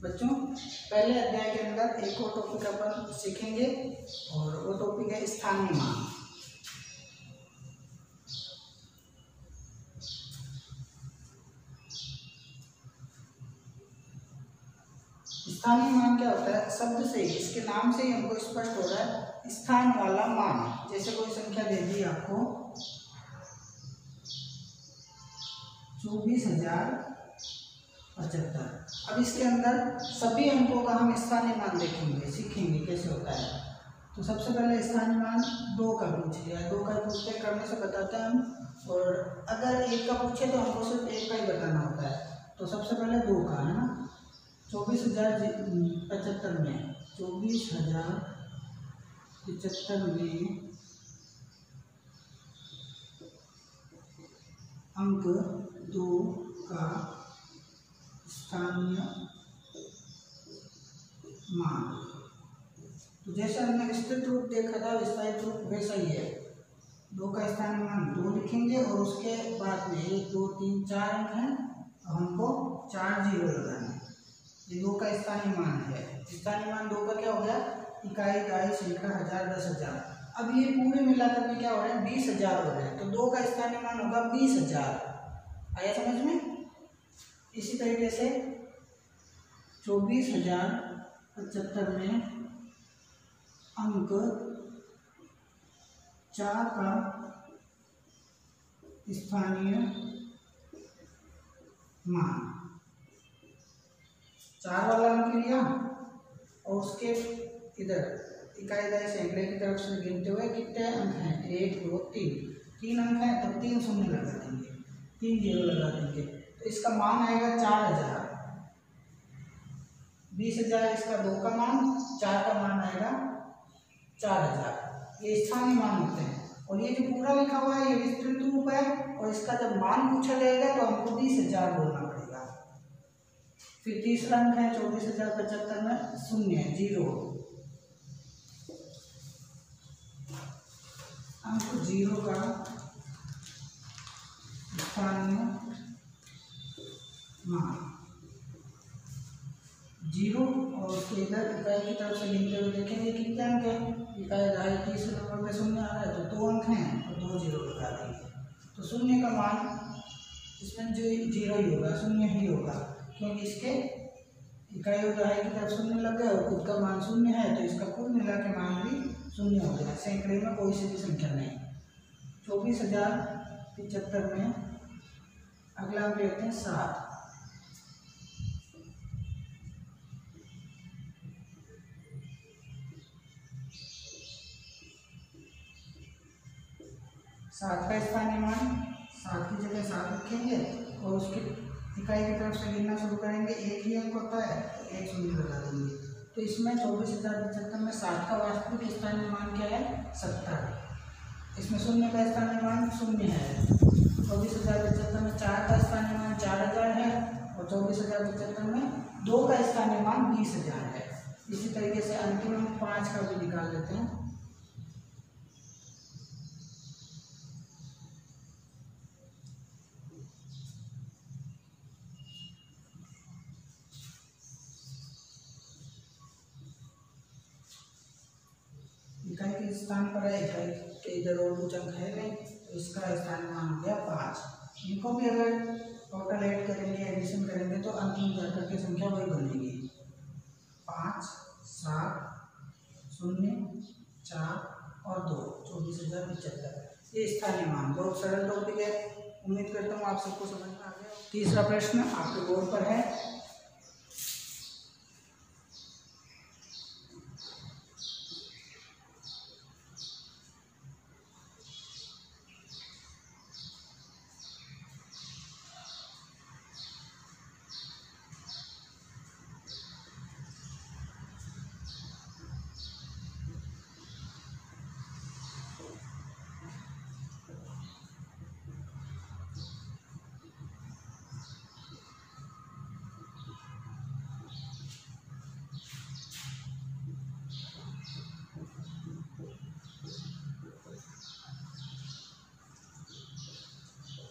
बच्चों पहले अध्याय के अंदर एक और टॉपिक अपन सीखेंगे और वो टॉपिक है स्थानीय मान। स्थानीय मान क्या होता है? शब्द से ही, इसके नाम से ही हमको स्पष्ट हो रहा है स्थान वाला मान। जैसे कोई संख्या दे दी आपको 24,075। अब इसके अंदर सभी अंकों का हम स्थानीय मान देखेंगे, सीखेंगे कैसे होता है। तो सबसे पहले स्थानीय मान 2 का पूछ लिया, 2 का पूछते करने से बताते हैं हम, और अगर 1 का पूछे तो हमको सिर्फ 1 का ही बताना होता है। तो सबसे पहले 2 का है ना, 24,075 में 24,075 में अंक 2 का स्थानीय मान। तो जैसे हमने विस्तृत रूप देखा था, विस्तारित रूप वैसा ही है। 2 का स्थानीय मान 2 लिखेंगे और उसके बाद में 1 2 3 4 अंक हैं, तो हमको 4 जीरो लगाना है। ये 2 का स्थानीय मान है। स्थानीय मान 2 का क्या हो गया? इकाई, दहाई, सैकड़ा, हजार, 10,000। अब ये पूरे मिलाकर के क्या हो रहे हैं? 20,000 हो रहे हैं। तो 2 का स्थानीय मान होगा 20,000। आया समझ में? इसी तरीके से 24,075 में अंक 4 का स्थानीय मान, 4 वाला अंक लिया और उसके इधर इकाई, दहाई, सैकड़े की तरफ से गिनते हुए कितने अंक हैं? 1 2 3 अंक हैं, तो 3 शून्य लगा देंगे, 3 जीरो लगा देंगे। तो इसका मान आएगा 4,000। 20,000 इसका 2 का मान, 4 का मान आएगा 4,000। ये स्थानीय मान होते हैं। और ये जो पूरा लिखा हुआ है ये विस्तृत रूप है, और इसका जब मान पूछा जाएगा तो हमको 20,000 बोलना पड़ेगा। फिर तीसरा अंक है 24,075 में शून्य, जीरो, अंक 0 का स्थानीय मान 0, और उसके इधर इकाई की तरफ से गिनते हुए देखेंगे कितने अंक हैं? इकाई, दहाई, तीसरे नंबर पे शून्य आ रहा है, तो 2 अंक हैं और 2 जीरो लगा देंगे। तो शून्य का मान इसमें जो 0 ही होगा, शून्य ही होगा, क्योंकि इसके इकाई और दहाई की तरफ शून्य लग गया और खुद का मान शून्य है, तो इसका कुल मिला के मान भी शून्य हो गया। सैकड़े में कोई सी भी संख्या नहीं। 24,075 में अगला हम लेते हैं 7। 7 का स्थानीय मान, 7 की जगह 7 लिखेंगे और उसकी इकाई की तरफ से गिनना शुरू करेंगे। 1 ही अंक होता है तो 1 शून्य लगा देंगे। तो इसमें 24,075 में 7 का वास्तविक स्थानीय मान क्या है? 70। इसमें शून्य का स्थानीय मान शून्य है। 24,075 में 4 का स्थानीय मान 4,000 है, और 24,075 में 2 का स्थानीय मान 20,000 है। इसी तरीके से अंतिम हम 5 का भी निकाल लेते हैं। इकाई के स्थान पर है, इकाई के इधर और कुछ अंक है नहीं, तो इसका स्थानीय मान हो गया 5। इनको भी अगर टोटल ऐड करेंगे, एडिशन करेंगे, तो अंतिम जाकर के संख्या वही बनेगी 5 7 0 4 और 2, 24,075। ये स्थानीय मान बहुत सरल टॉपिक है। उम्मीद करता हूँ आप सबको समझ में आ गया। तीसरा प्रश्न आपके बोर्ड पर है।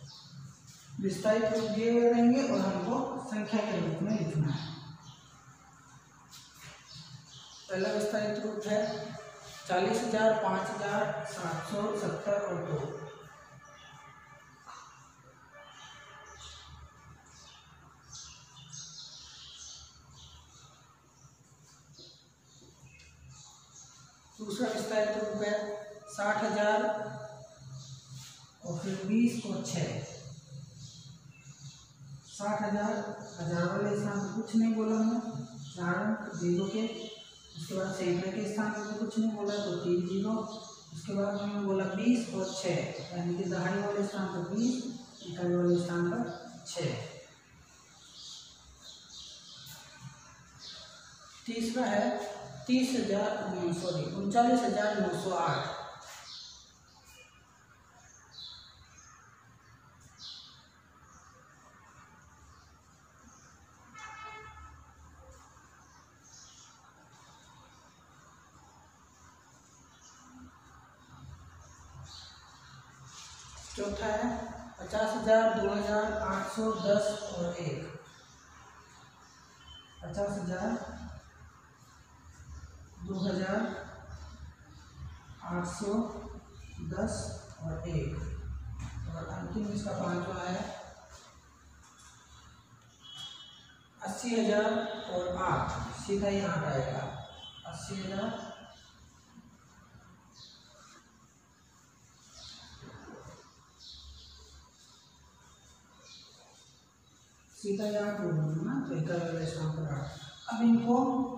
विस्तारित रूप दिए हुए रहेंगे और हमको संख्या के रूप में लिखना है। पहला विस्तारित रूप है 40,000, 5,000, 770 और 2। दूसरा विस्तारित रूप है 60,000 और फिर 20 और 6। 60,000 हजार वाले स्थान पर कुछ नहीं बोला हमने, 4 अंक 0 के। उसके बाद सैकड़े के स्थान पर कुछ नहीं बोला तो 3 0। उसके बाद हमने बोला 20 और 6, यानी कि दहाई वाले स्थान पर 20, इकाई वाले स्थान पर 6। तीसरा है 39,908। चौथा है 50,000, 2,000, 810 और 1। 50,000, 2,000, 810 और 1। और अंतिम इसका 5वां है 80,000 और 8, सीधा ही 8 आएगा। 80,000, सीधा यहाँ बोलूँगा ना, तो इकाई वाले स्थान पर 8। अब इनको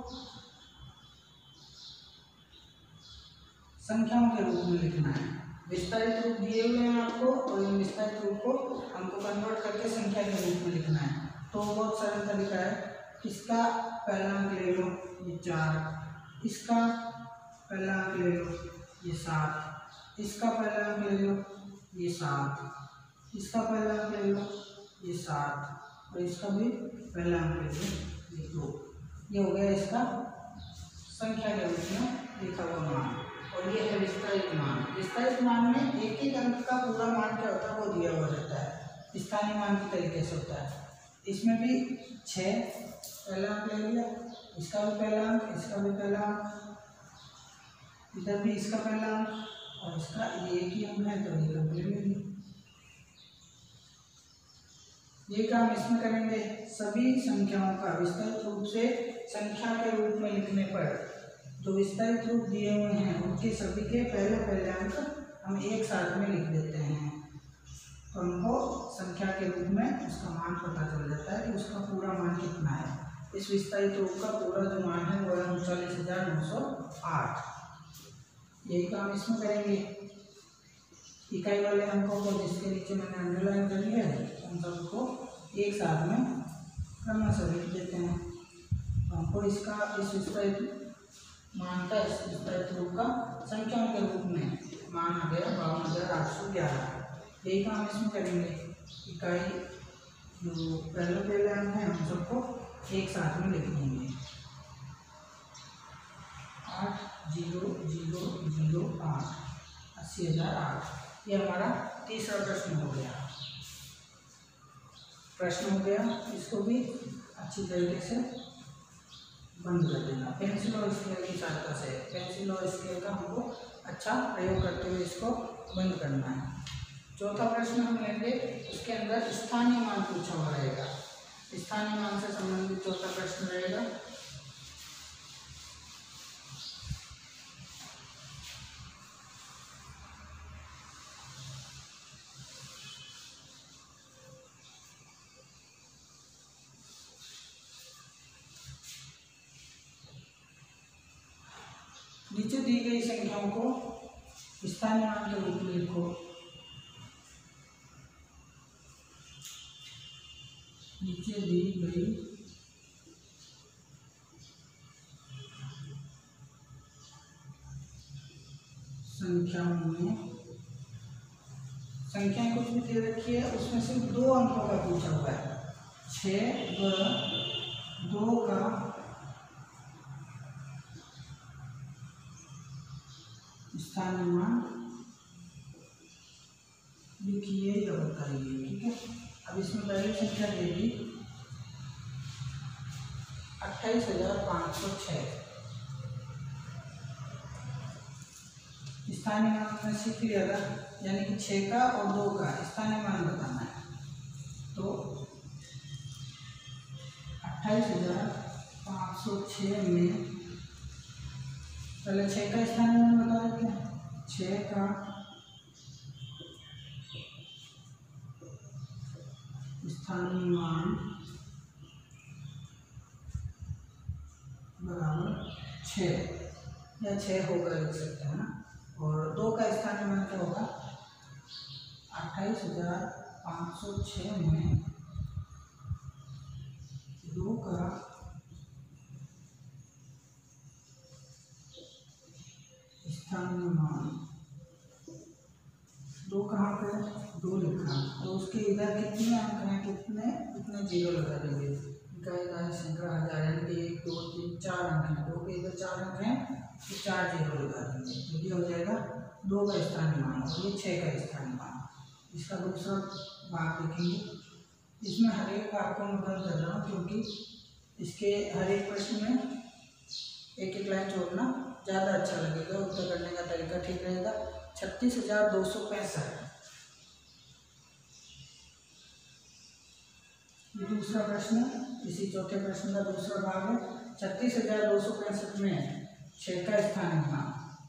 संख्याओं के रूप में लिखना है। विस्तारित रूप दिए हुए हैं आपको, और इन विस्तारित रूप को हमको कन्वर्ट करके संख्या के रूप में लिखना है। तो बहुत सरल तरीका है। इसका पहला अंक ले लो, ये 4। इसका पहला अंक ले लो, ये 7। इसका पहला अंक ले लो, ये 7। इसका पहला अंक ले लो, ये 7। और इसका भी पहला अंक ले लो, ये 2। ये हो गया इसका संख्या के रूप में लिखा हुआ मान। और ये है विस्तारित मान। विस्तारित मान में एक एक अंक का पूरा मान क्या होता है वो दिया हुआ रहता है, स्थानीय मान के तरीके से होता है। इसमें भी 6 पहला अंक ले लिया, इसका भी पहला अंक, इसका भी पहला अंक, इधर भी इसका पहला अंक, और इसका ये एक ही अंक है तो ये अंक ले लेंगे। ये काम इसमें करेंगे। सभी संख्याओं का विस्तारित रूप से संख्या के रूप में लिखने पर जो विस्तारित रूप दिए हुए हैं उनके सभी के पहले पहले अंक हम एक साथ में लिख देते हैं, तो हमको संख्या के रूप में उसका मान पता चल जाता है कि उसका पूरा मान कितना है। इस विस्तारित रूप का पूरा जो मान है वो है 39,908। यही काम इसमें करेंगे। इकाई वाले अंकों को जिसके नीचे मैंने अंडरलाइन कर लिया है उन सबको एक साथ में क्रमशः लिख देते हैं। तो हमको इसका इस विस्तारित मान का इस विस्तारित रूप का संख्याओं के रूप में मान आ गया 52,811। यही काम इसमें करेंगे। इकाई जो पहले अंक है हम सबको एक साथ में लिख देंगे। 8,0,0,0,8 80,008। ये हमारा तीसरा प्रश्न हो गया। इसको भी अच्छी तरीके से बंद कर देना पेंसिल और स्केल की सहायता से। पेंसिल और स्केल का हमको अच्छा प्रयोग करते हुए इसको बंद करना है। चौथा प्रश्न हम लेंगे, उसके अंदर स्थानीय मान पूछा हुआ रहेगा। स्थानीय मान से संबंधित चौथा प्रश्न रहेगा। नीचे दी गई संख्याओं को स्थानीय मान के रूप में लिखो। नीचे दी गई संख्याओं में संख्या कुछ भी दे रखी है, उसमें सिर्फ 2 अंकों का पूछा हुआ है। 6 व 2 का स्थानीय मान लिखिए या बताइए। ठीक है, अब इसमें पहली संख्या देगी 28,506। स्थानीय मान हमने सीख लिया था, यानी कि 6 का और 2 का स्थानीय मान बताना है। तो 28,506 में पहले 6 का स्थानीय मान बता देते हैं। 6 का स्थानीय मान बराबर 6 या 6 होगा, लिख सकते हैं ना। और 2 का स्थानीय मान क्या होगा? 28,506 में 2 का स्थानीय मान, 2 कहाँ पे? 2 लिखा, और उसके इधर कितने अंक हैं, कितने जीरो लगा देंगे। संख्या हजार, यानी कि 1 2 3 4 अंक हैं, 2 के इधर 4 अंक हैं तो 4 जीरो लगा देंगे, तो ये हो जाएगा 2 का स्थानीय मान और ये 6 का स्थानीय मान। इसका दूसरा भाग देखेंगे। इसमें हर एक भाग को मैं बंद कर रहा हूँ, क्योंकि इसके हर एक प्रश्न में एक एक लाइन जोड़ना ज़्यादा अच्छा लगेगा, उत्तर करने का तरीका ठीक रहेगा। 36,265 ये दूसरा प्रश्न, इसी चौथे प्रश्न का दूसरा भाग है। 36,265 में 6 का स्थानीय मान,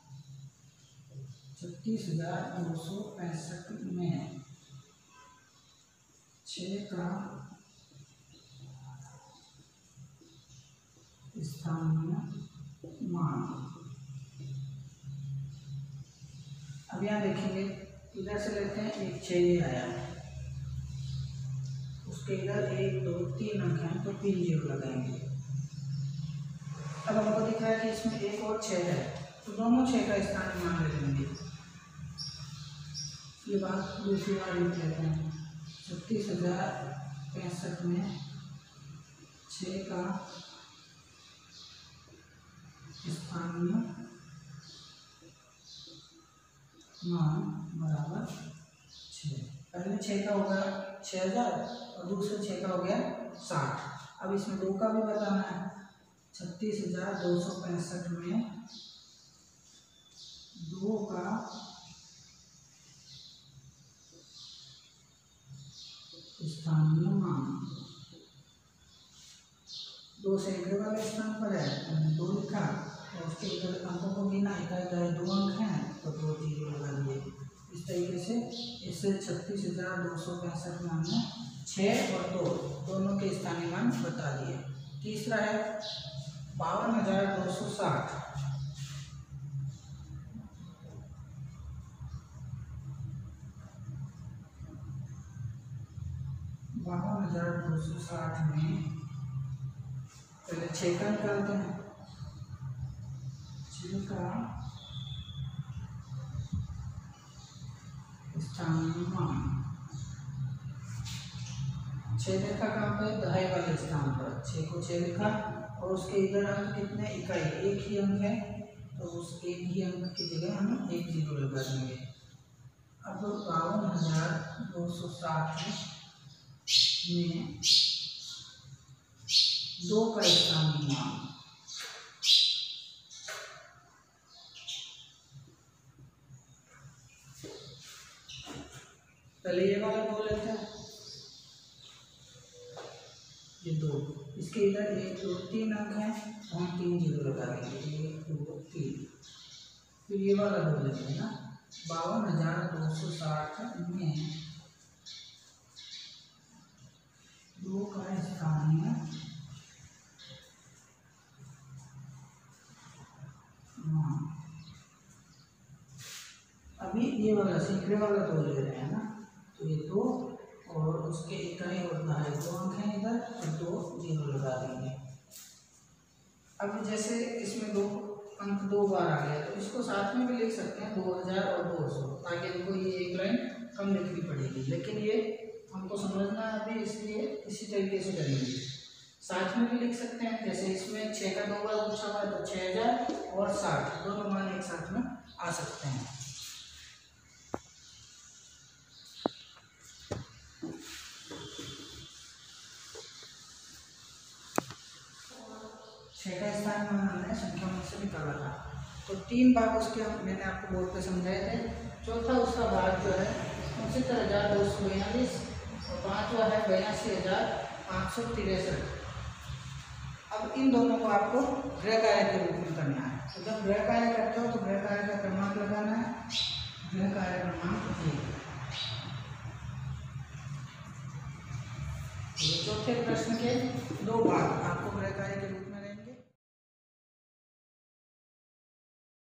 36,265 में 6 का स्थानीय मान। अब यहाँ देखेंगे, इधर से लेते हैं, एक 6 ये आया, उसके इधर 1 2 3 अंक हैं तो 3 जीरो लगाएंगे। अब हमको दिख रहा है कि इसमें 1 और 6 है, तो दोनों 6 का स्थानीय मान ले लेंगे। ये बात दूसरी बार लिख लेते हैं। 36,065 में 6 का स्थानीय मान बराबर 6। पहले 6 का होगा 6,000 और दूसरे 6 का हो गया 60। अब इसमें 2 का भी बताना है। 36,265 में 2 का स्थानीय मान, 2 सैकड़े वाले स्थान पर है, 2 लिखा और उसके इधर अंकों को गिना, इधर 2 अंक हैं तो 2 जीरो लगा दिए। इस तरीके से इससे 36,265 में हमने 6 और 2 दोनों के स्थानीय मान बता दिए। तीसरा है 52,260। 52,260 में पहले 6 का निकालते हैं। 6 का स्थानीय मान, 6 लिखा कहाँ पे? दहाई वाले स्थान पर 6 को 6 लिखा और उसके इधर अंक कितने? इकाई, 1 ही अंक है तो उस 1 ही अंक की जगह हम 1 जीरो लगा देंगे। अब 52,260 में 2 का स्थानीय मान, पहले ये वाला बोल लेते हैं, ये 2, इसके इधर 1 2 3 अंक हैं तो हम 3 जीरो लगा देंगे, 1 2 3। फिर ये वाला बोल लेते हैं ना, 52,260 में 2 का स्थानीय मान। अभी ये वाला सैकड़े वाला तो ले रहे हैं ना, तो ये 2 और उसके इकाई और दहाई 2 अंक हैं इधर तो 2 जीरो लगा देंगे। अब जैसे इसमें 2 अंक 2 बार आ गया तो इसको साथ में भी लिख सकते हैं, 2000 और 200, ताकि इनको ये एक लाइन कम लिखनी पड़ेगी, लेकिन ये हमको समझना है अभी, इसलिए इसी तरीके से करेंगे। साथ में भी लिख सकते हैं, जैसे इसमें 6 का 2 बार पूछा हुआ है तो 6,000 और 60 दोनों मान एक साथ में आ सकते हैं। छः का स्थान हमने संख्या में से निकाला था। तो 3 भाग उसके मैंने आपको बोर्ड पे समझाए थे। चौथा उसका भाग जो है 69,242 और 5वां है 82,563। अब इन दोनों को आपको गृह कार्य के रूप में करना है। तो जब गृह कार्य करते हो तो गृह कार्य का क्रमांक लगाना है, गृह कार्य क्रमांक 1। चौथे प्रश्न के 2 भाग।